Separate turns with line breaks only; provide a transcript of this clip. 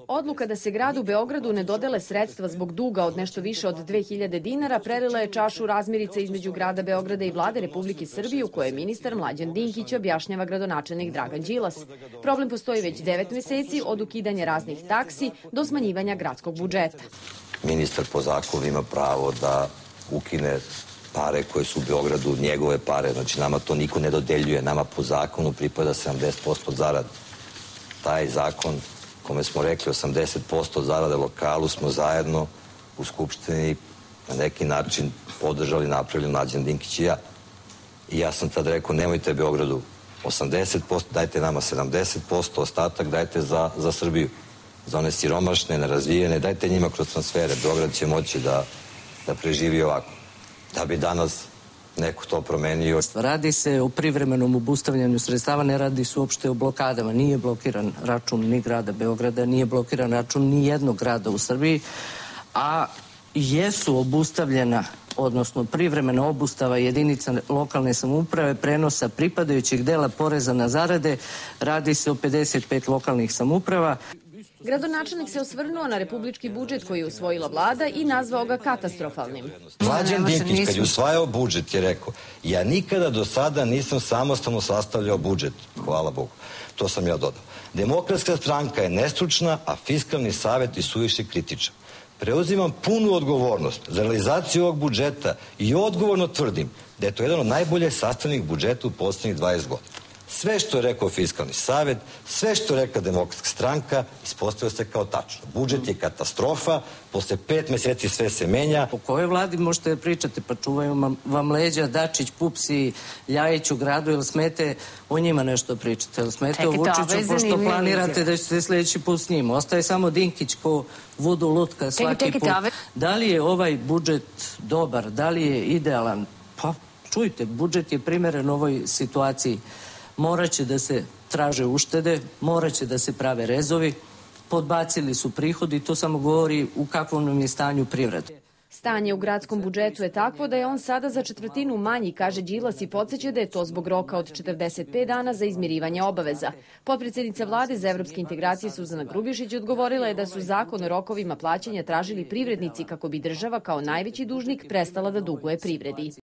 Odluka da se gradu Beogradu ne dodele sredstva zbog duga od nešto više od 2000 dinara prelila je čašu razmirice između grada Beograda i vlade Republike Srbije, u kojoj ministar Mlađan Dinkić, objašnjava gradonačelnik Dragan Đilas. Problem postoji već 9 meseci, od ukidanja raznih taksi do smanjivanja gradskog budžeta.
Ministar po zakonu ima pravo da ukine pare koje su u Beogradu, njegove pare. Znači, nama to niko ne dodeljuje. Nama po zakonu pripada 70% zarade. Taj zakon, kome smo rekli 80% zarade lokalu, smo zajedno u Skupštini na neki način podržali, napravili Mlađan Dinkić i ja. I ja sam tad rekao, nemojte Beogradu 80%, dajte nama 70%, ostatak dajte za Srbiju. Za one siromašne, nerazvijene, dajte njima kroz transfere. Beograd će moći da preživi ovako. Da bi danas neko to promenio.
Radi se o privremenom obustavljanju sredstava, ne radi se uopšte o blokadama. Nije blokiran račun ni grada Beograda, nije blokiran račun ni jednog grada u Srbiji, a jesu obustavljena, odnosno privremena obustava jedinica lokalne samouprave prenosa pripadajućeg dela poreza na zarade. Radi se o 55 lokalnih samouprava.
Gradonačelnik se osvrnuo na republički budžet koji je usvojila vlada i nazvao ga katastrofalnim.
Mlađan Dinkić, kad je usvajao budžet, je rekao, ja nikada do sada nisam samostalno sastavljao budžet. Hvala Bogu. To sam ja dodao. Demokratska stranka je nestručna, a Fiskalni savet je suviše kritičan. Preuzimam punu odgovornost za realizaciju ovog budžeta i odgovorno tvrdim da je to jedan od najbolje sastavljenih budžeta u poslednjih 20 godina. Sve što je rekao Fiskalni savet, sve što je rekla Demokratska stranka, ispostavio se kao tačno. Budžet je katastrofa, posle 5 meseci sve se menja.
O kojoj vladi možete da pričate? Pa čuvaju vam leđa Dačić, Pups i Ljajić u gradu, ili smete o njima nešto pričate? Ili smete o Vučiću, pošto planirate da ćete sljedeći put s njim? Ostaje samo Dinkić ko vudu lutka svaki put. Da li je ovaj budžet dobar? Da li je idealan? Pa čujte, budžet je primeren ovoj situaciji. Moraće da se traže uštede, moraće da se prave rezovi, podbacili su prihodi, to samo govori u kakvom nam je stanju privreda.
Stanje u gradskom budžetu je takvo da je on sada za četvrtinu manji, kaže Đilas, i podsjeća da je to zbog roka od 45 dana za izmirivanje obaveza. Potpredsednica vlade za evropske integracije Suzana Grubješić odgovorila je da su zakon o rokovima plaćanja tražili privrednici kako bi država kao najveći dužnik prestala da duguje privredi.